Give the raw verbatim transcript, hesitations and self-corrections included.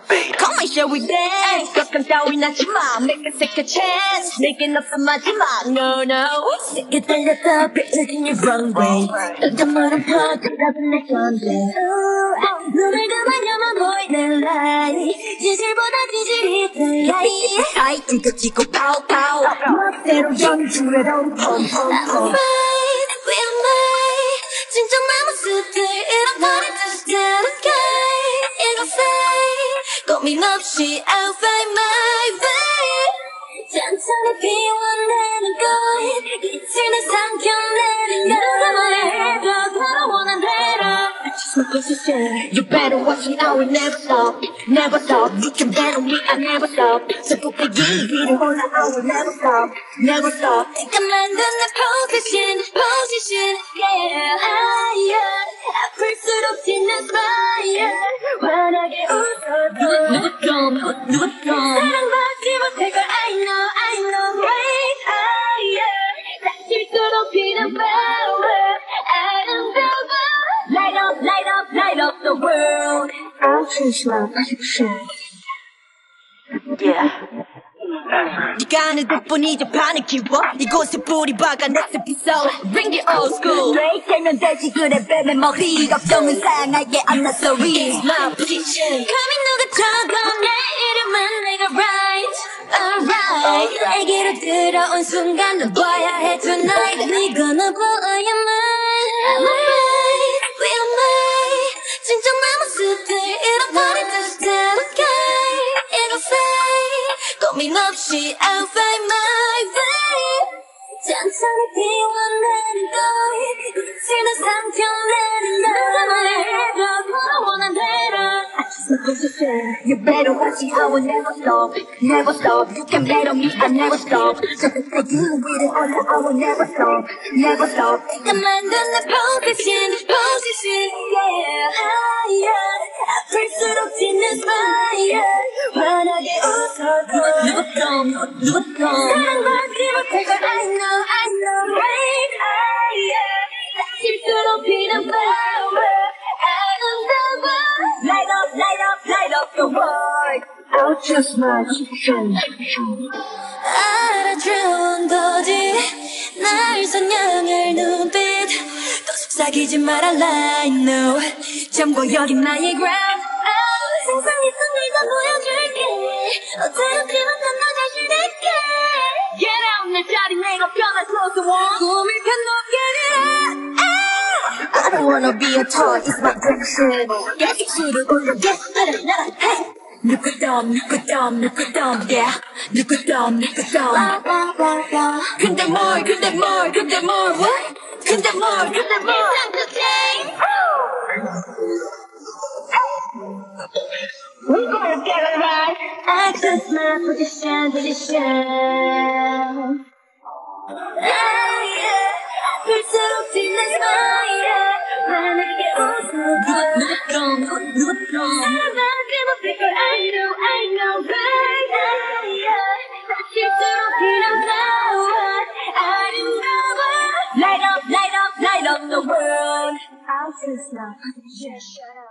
Come on, shall we dance? 격한 따위 나지 마. Make a second chance. 내겐 없어 마지막. No, no. 세게 달렸다. 펼쳐진 your runway. 던져물은 퍼져가던 내 건데. 눈을 감아야만 보이는 light. 지질보다 지질이 더 light. 하이 찌고 찌고 파우 파우. 멋대로 연주해도 펌 펌 펌. We'll make 진정한 모습들 잃어버린 듯이 다르게 이곳에 고민 없이 I'll find my way 천천히 피워내는 거인 이틀 내 삼켜내는 너가 말해도 돌아오는 대로 Just my position You better watch it I will never stop Never stop You can bet on me I never stop 저 꼭대기 위로 올라 I will never stop Never stop 내가 만든 내 position Position Yeah higher 아플수록 짓는 fire 환하게 웃어도 누구좀 누구좀 사랑받지 못할 걸 I know I know Right higher 다칠수록 피는 power 아름다워 Light up light up light up the world I'll change my position Yeah 네가 하는 덕분에 이제 판을 키워 이곳에 뿌리 박아 next episode Bring it old school Straight 되면 되지 그래 baby 머리 걱정은 상하게 I'm not sorry It's my position 감히 누가 적어 내 이름은 내가 right Alright 내게로 들어온 순간 널 봐야 해 tonight 네가 나 보아야만 I'm alright We'll make 진정한 모습들 잃어버린 듯이 다르게 이곳에 고민 없이 I'll find my way 천천히 피워내는 거인 이틀 내 삼켜내는 너가 말해도 돌아오는 대로 I just my position You better watch it I will never stop Never stop You can bet on me I never stop 저 끝까지 위로 올라 I will never stop Never stop 내가 만든 내 position Position Yeah higher 아플수록 짓는 fire 환하게 웃어도 누구좀 누구좀 사랑받지 못할 걸 I know I know Right higher 다칠수록 피는 power 아름다워 Light up light up light up the world I'll choose my position 알아준 거지 날 선양할 눈빛 또 속삭이지 마라 I know 점고 여기 나의 ground 상상했던 걸 다 보여줄게 어차피만 난 너 자신에게 Get out 내 자리 내가 편한 close one 꿈을 펴놓게 I don't wanna be a toy it's my passion 계속 술을 올려 get 나를 나라 hey 누구덤 누구덤 누구덤 yeah 누구덤 누구덤 근데 뭘 근데 뭘 근데 뭘 what 근데 뭘 근데 뭘 It's time to change We're gonna get it right Access my position position yeah 아플수록 짓는 fire 환하게 웃어도 누구좀 누구좀 사랑받지 못할 걸 I know I know right higher 다칠수록 피는 power 아름다워 Light up light up light up the world I'll choose my position